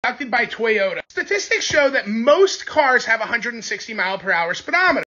conducted by Toyota. Statistics show that most cars have 160 mile per hour speedometer.